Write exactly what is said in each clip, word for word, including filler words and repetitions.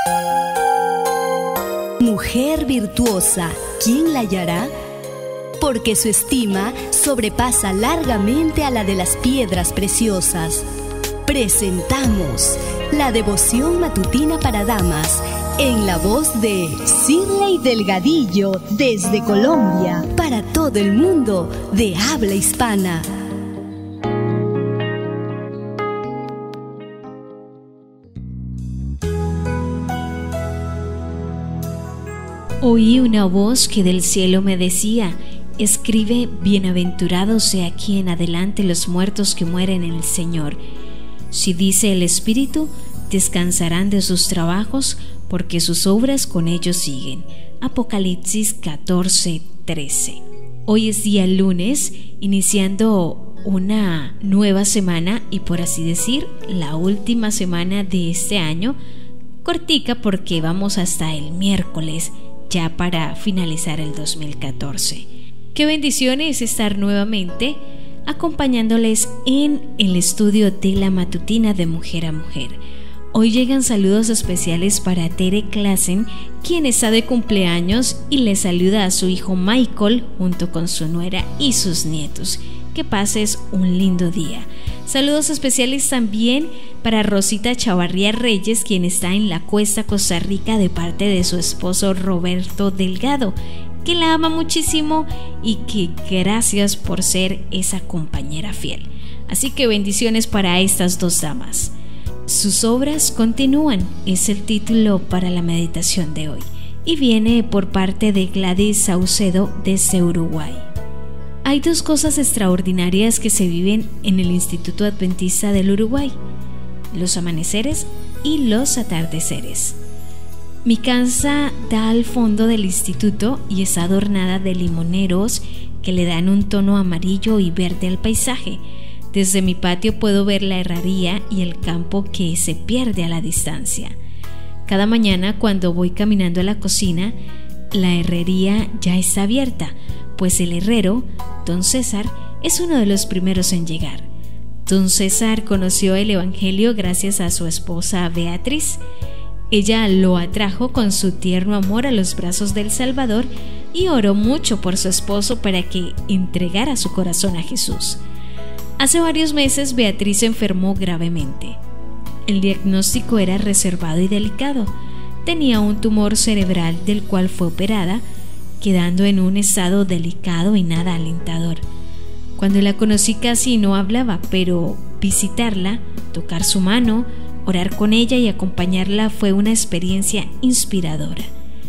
Mujer virtuosa, ¿quién la hallará? Porque su estima sobrepasa largamente a la de las piedras preciosas. Presentamos la devoción matutina para damas en la voz de Shirley Delgadillo desde Colombia para todo el mundo de habla hispana. Oí una voz que del cielo me decía: escribe, bienaventurado sea quien adelante los muertos que mueren en el Señor. Si dice el Espíritu, descansarán de sus trabajos, porque sus obras con ellos siguen. Apocalipsis catorce, trece. Hoy es día lunes, iniciando una nueva semana y, por así decir, la última semana de este año. Cortica porque vamos hasta el miércoles, ya para finalizar el dos mil catorce. Qué bendición es estar nuevamente acompañándoles en el estudio de la matutina de Mujer a Mujer. Hoy llegan saludos especiales para Tere Klassen, quien está de cumpleaños, y le saluda a su hijo Michael junto con su nuera y sus nietos. Que pases un lindo día. Saludos especiales también para Rosita Chavarría Reyes, quien está en la Cuesta, Costa Rica, de parte de su esposo Roberto Delgado, que la ama muchísimo y que gracias por ser esa compañera fiel. Así que bendiciones para estas dos damas. Sus obras continúan, es el título para la meditación de hoy, y viene por parte de Gladys Saucedo desde Uruguay. Hay dos cosas extraordinarias que se viven en el Instituto Adventista del Uruguay: los amaneceres y los atardeceres. Mi casa da al fondo del instituto y está adornada de limoneros que le dan un tono amarillo y verde al paisaje. Desde mi patio puedo ver la herrería y el campo que se pierde a la distancia. Cada mañana cuando voy caminando a la cocina, la herrería ya está abierta, pues el herrero, don César, es uno de los primeros en llegar. Don César conoció el Evangelio gracias a su esposa Beatriz. Ella lo atrajo con su tierno amor a los brazos del Salvador y oró mucho por su esposo para que entregara su corazón a Jesús. Hace varios meses Beatriz se enfermó gravemente. El diagnóstico era reservado y delicado. Tenía un tumor cerebral del cual fue operada, quedando en un estado delicado y nada alentador. Cuando la conocí casi no hablaba, pero visitarla, tocar su mano, orar con ella y acompañarla fue una experiencia inspiradora.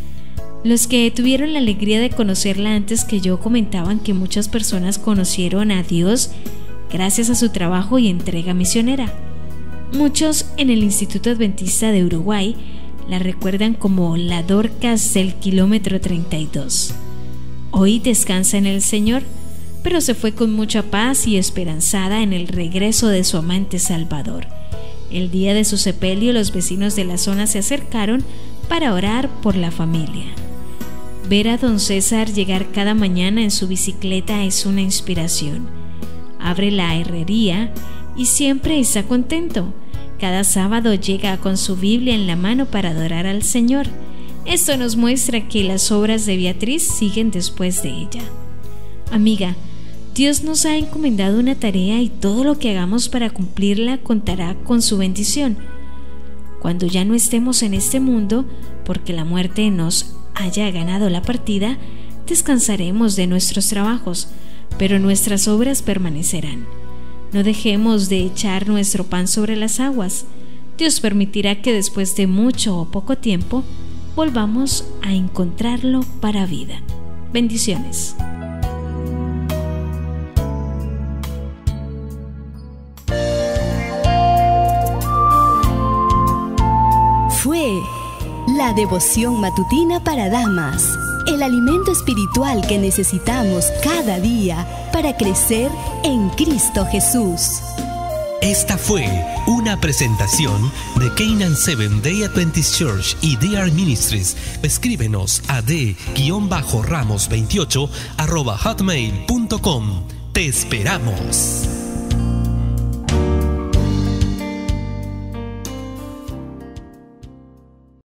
Los que tuvieron la alegría de conocerla antes que yo comentaban que muchas personas conocieron a Dios gracias a su trabajo y entrega misionera. Muchos en el Instituto Adventista de Uruguay la recuerdan como la Dorcas del kilómetro treinta y dos. Hoy descansa en el Señor, pero se fue con mucha paz y esperanzada en el regreso de su amante Salvador. El día de su sepelio, los vecinos de la zona se acercaron para orar por la familia. Ver a don César llegar cada mañana en su bicicleta es una inspiración. Abre la herrería y siempre está contento. Cada sábado llega con su Biblia en la mano para adorar al Señor. Esto nos muestra que las obras de Beatriz siguen después de ella. Amiga, Dios nos ha encomendado una tarea y todo lo que hagamos para cumplirla contará con su bendición. Cuando ya no estemos en este mundo, porque la muerte nos haya ganado la partida, descansaremos de nuestros trabajos, pero nuestras obras permanecerán. No dejemos de echar nuestro pan sobre las aguas. Dios permitirá que después de mucho o poco tiempo volvamos a encontrarlo para vida. Bendiciones. Fue la devoción matutina para damas, el alimento espiritual que necesitamos cada día para crecer en Cristo Jesús. Esta fue una presentación de Canaan Seventh Day Adventist Church y D R Ministries. Escríbenos a d ramos veintiocho arroba hotmail punto com. Te esperamos.